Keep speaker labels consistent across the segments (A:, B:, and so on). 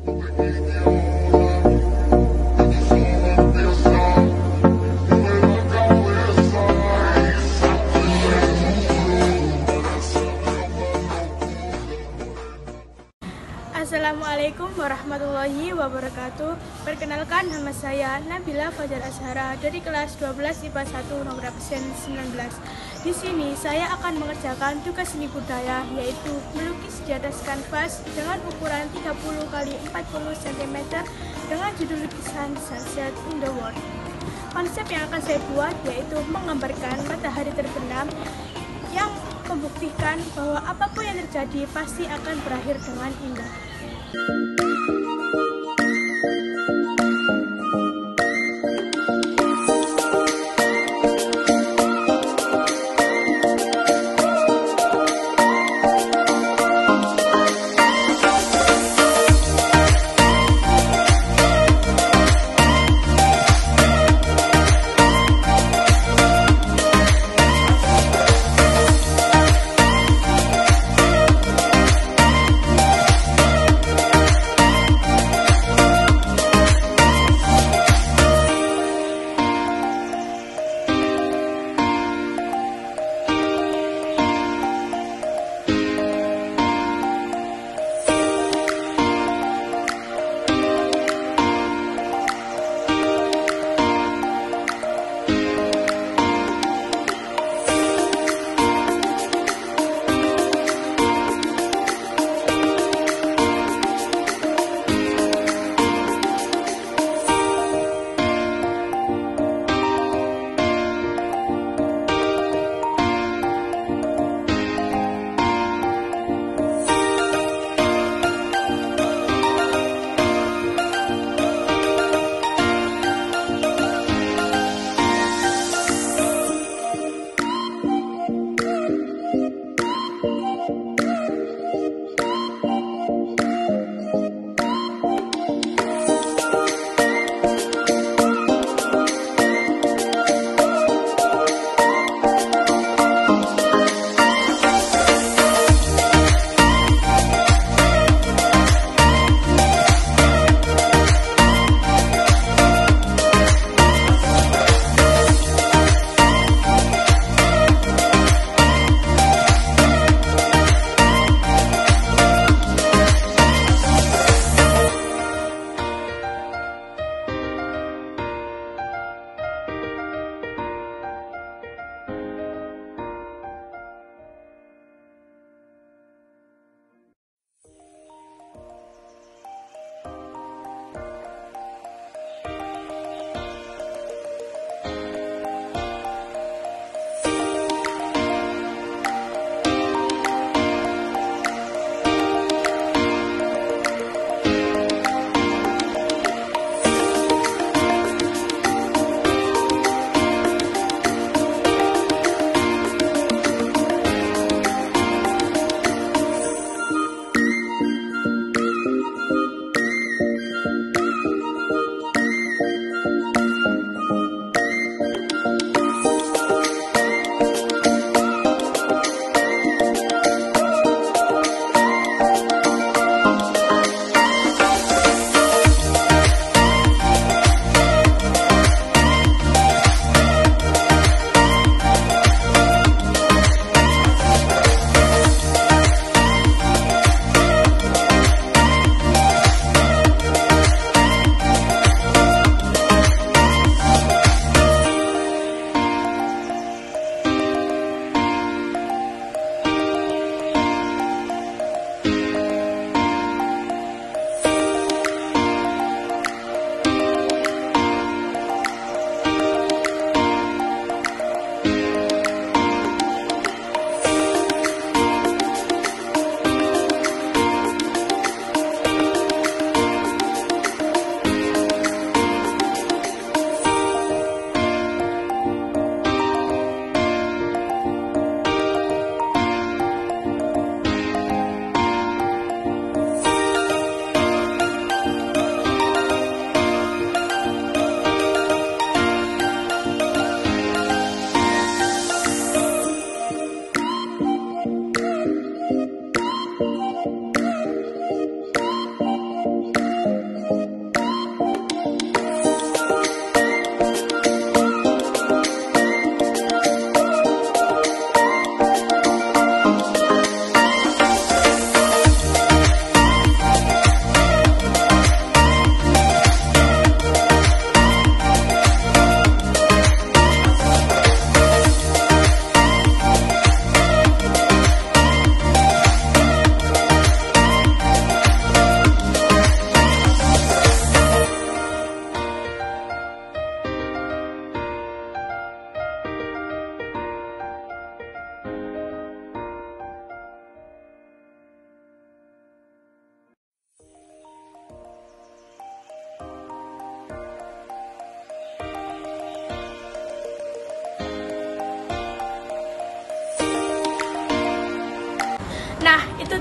A: Assalamualaikum warahmatullahi wabarakatuh. Perkenalkan, nama saya Nabila Fajar Azhara dari kelas 12 IPA 1 nomor absen 19. Di sini saya akan mengerjakan tugas seni budaya, yaitu melukis di atas kanvas dengan ukuran 30 x 40 cm dengan judul lukisan Sunset in the World. Konsep yang akan saya buat yaitu menggambarkan matahari terbenam yang membuktikan bahwa apapun yang terjadi pasti akan berakhir dengan indah.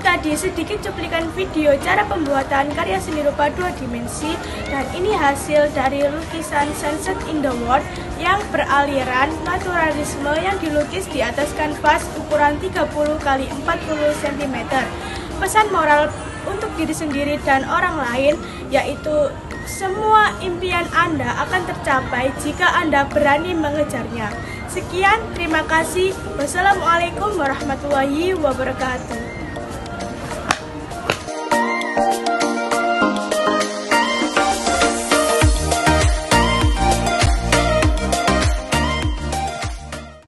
A: tadi sedikit cuplikan video cara pembuatan karya seni rupa 2 dimensi, dan ini hasil dari lukisan Sunset in the World yang beraliran naturalisme yang dilukis di atas kanvas ukuran 30 x 40 cm. Pesan moral untuk diri sendiri dan orang lain yaitu semua impian Anda akan tercapai jika Anda berani mengejarnya. Sekian, terima kasih. Wassalamualaikum warahmatullahi wabarakatuh.